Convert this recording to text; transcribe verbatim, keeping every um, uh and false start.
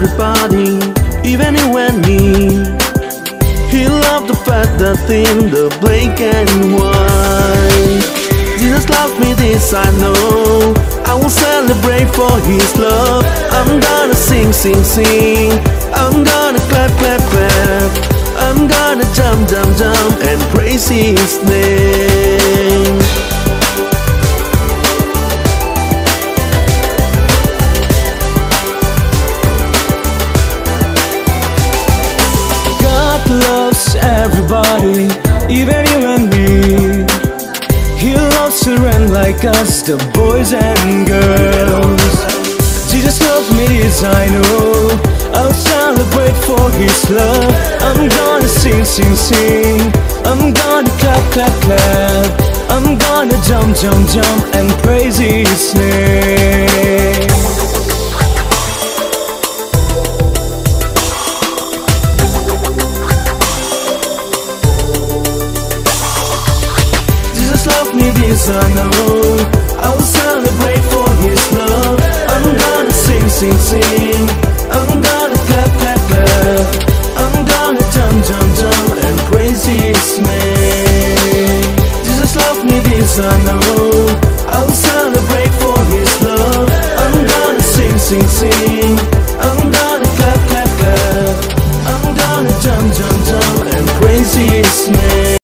everybody, even you and me. He loved the fat, the thin, the black and white. Jesus loved me, this I know. I will celebrate for His love. I'm gonna sing, sing, sing. I'm gonna clap, clap, clap. I'm gonna jump, jump, jump and praise His name. God loves everybody, even you and me. He loves children like us, the boys and girls. Jesus loves me, this I know. I'll celebrate for His love. I'm gonna sing, sing, sing. I'm gonna clap, clap, clap. I'm gonna jump, jump, jump and praise His name. Jesus loved me, this I know. I will celebrate for His love. I'm gonna sing, sing, sing. I'm gonna clap, clap, clap. I'm gonna jump, jump, jump and praise His name. Jesus loved me, this I know. I will celebrate for His love. I'm gonna sing, sing, sing. I'm gonna clap, clap, clap. I'm gonna jump, jump, jump and praise His name.